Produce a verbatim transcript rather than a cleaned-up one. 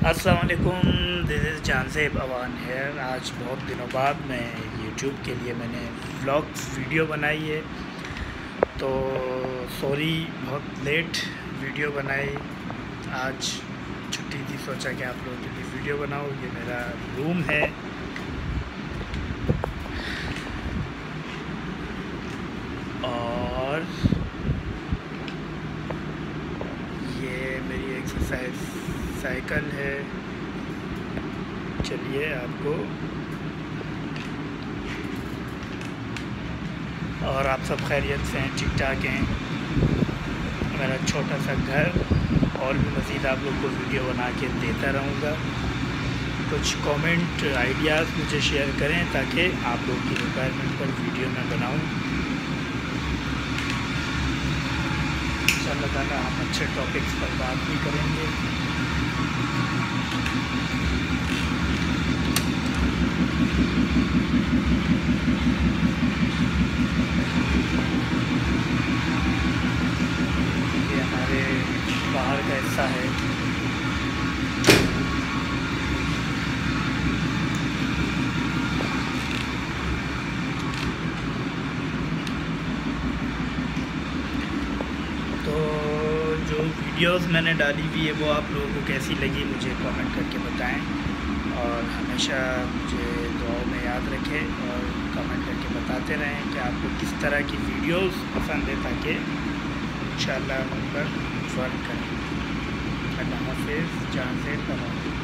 अस्सलाम वालेकुम, this is जहांज़ैब Awan है। आज बहुत दिनों बाद मैं यूट्यूब के लिए मैंने व्लॉग्स वीडियो बनाई है, तो सॉरी बहुत लेट वीडियो बनाई। आज छुट्टी थी, सोचा कि आप लोगों के लिए वीडियो बनाऊँ। ये मेरा रूम है और ये मेरी एक्सरसाइज साइकिल है। चलिए आपको और आप सब खैरियत से हैं, ठीक ठाक हैं। मेरा छोटा सा घर और भी मज़ीद आप लोग को वीडियो बना के देता रहूँगा। कुछ कमेंट आइडियाज़ मुझे शेयर करें ताकि आप लोगों की रिक्वायरमेंट पर वीडियो मैं बनाऊँ। इंशाअल्लाह ताला हम अच्छे टॉपिक्स पर बात भी करेंगे। ये हमारे बाहर का हिस्सा है। तो जो वीडियोस मैंने डाली हुई है वो आप लोगों को कैसी लगी मुझे कमेंट करके बताएं, और हमेशा मुझे दुआओं में याद रखें और कमेंट करके बताते रहें कि आपको किस तरह की वीडियोस पसंद है, ताकि इंशाअल्लाह हम उन पर वर्क करें। अल्लाह हाफ़िज़। जहांज़ैब अवान।